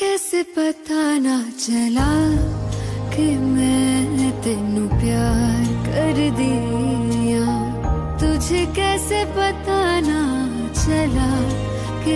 कैसे पता ना चला कि मैं तेनू प्यार कर दिया, तुझे कैसे पता ना चला कि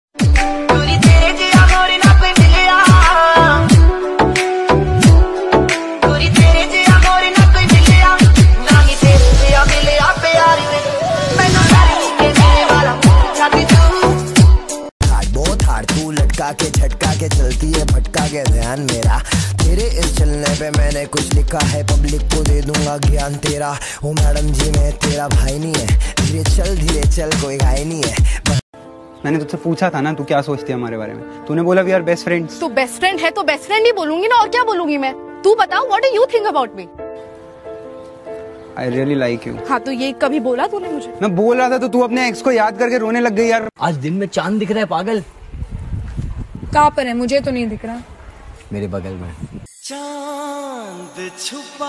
के झटका के चलती है भटका के ध्यान मेरा, तेरे इस चलने पे मैंने कुछ लिखा है, पब्लिक को दे दूंगा ज्ञान तेरा। ओ मैडम जी मैं तेरा भाई नहीं है, धीरे चल कोई घाई नहीं है। मैंने तुझसे पूछा था ना तू क्या सोचती है हमारे बारे में, तूने बोला वी आर बेस्ट फ्रेंड्स। तो बेस्ट फ्रेंड है तो बेस्ट फ्रेंड ही बोलूंगी ना, और क्या बोलूंगी मैं। तू बता what do you think about me. I really like you. हाँ तो ये कभी बोला तूने मुझे? मैं बोल रहा था तो तू अपने एक्स को याद करके रोने लग गई यार। आज दिन में चांद दिख रहा है पागल। कहाँ पर है? मुझे तो नहीं दिख रहा। मेरे बगल में चांद छुपा।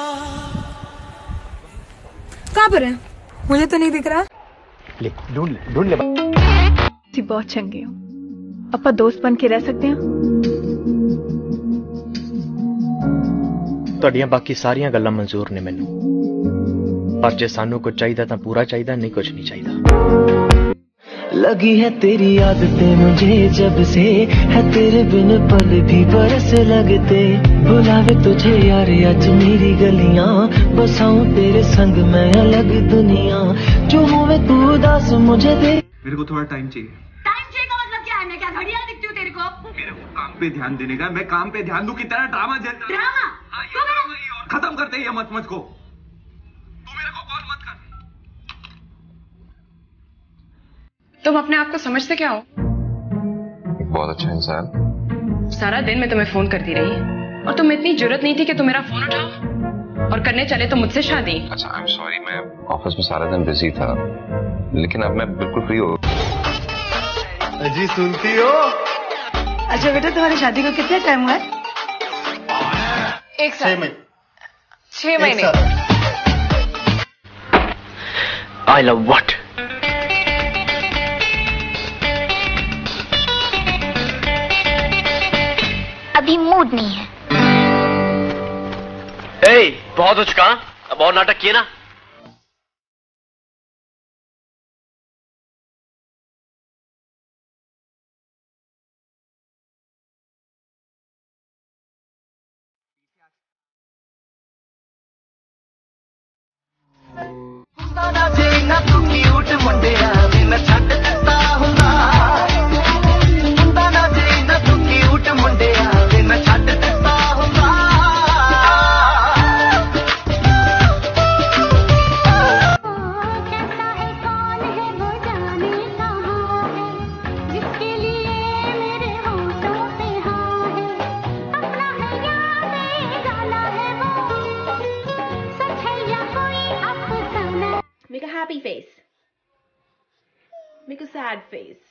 कहाँ पर है? मुझे तो नहीं दिख रहा। ले ढूंढ ले। बहुत चंगे हो, अपा दोस्त बन के रह सकते हैं। ਤੁਹਾਡੀਆਂ ਬਾਕੀ ਸਾਰੀਆਂ ਗੱਲਾਂ ਮਨਜ਼ੂਰ ਨੇ ਮੈਨੂੰ, ਪਰ ਜੇ ਸਾਨੂੰ ਕੁਝ ਚਾਹੀਦਾ ਤਾਂ ਪੂਰਾ ਚਾਹੀਦਾ, नहीं कुछ नहीं ਚਾਹੀਦਾ। लगी है तेरी आदतें मुझे जब से, है तेरे बिन पल भी बरस लगते। बुलावे तुझे यार आज मेरी गलियां, बसाऊं तेरे संग मैं अलग दुनिया। जो होवे तू उदास मुझे दे। मेरे को थोड़ा टाइम चाहिए। टाइम चाहिए का मतलब क्या है? मैं क्या घड़ियाल दिखती हूँ तेरे को? मेरे को काम पे ध्यान देने का, मैं काम पे ध्यान दूं, कितना ड्रामा ड्रामा खत्म करते हैं मत को। तू मेरे को कॉल मत कर। तुम अपने आप को समझते क्या हो? बहुत अच्छा इंसान। सारा दिन मैं तुम्हें फोन करती रही और तुम्हें इतनी जरूरत नहीं थी कि तुम मेरा फोन उठाओ, और करने चले तो मुझसे शादी। अच्छा आई एम सॉरी, मैं ऑफिस में सारा दिन बिजी था, लेकिन अब मैं बिल्कुल फ्री हूँ। जी सुनती हो? अच्छा बेटा तुम्हारी शादी को कितना टाइम हुआ है? 1 साल। 6 महीने। I love what? अभी मूड नहीं है। बहुत हो चुका, अब और नाटक किए ना। Make a happy face. Make a sad face.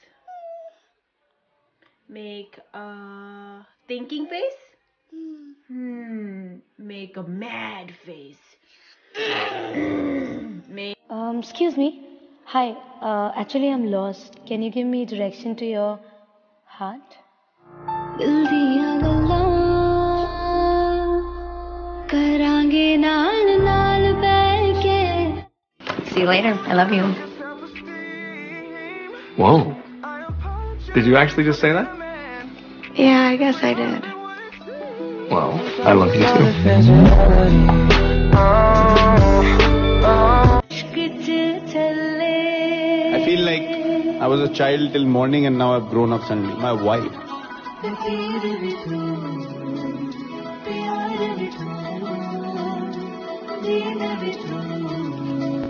Make a thinking face. Make a mad face. Excuse me. Hi. Actually, I'm lost. Can you give me direction to your heart? दिल दिया गल्लां करांगे नाल नाल बैठ के। See you later. I love you. Whoa. Did you actually just say that? Yeah, I guess I did. Well, I love you too. I feel like I was a child till morning and now I've grown up suddenly. My wife.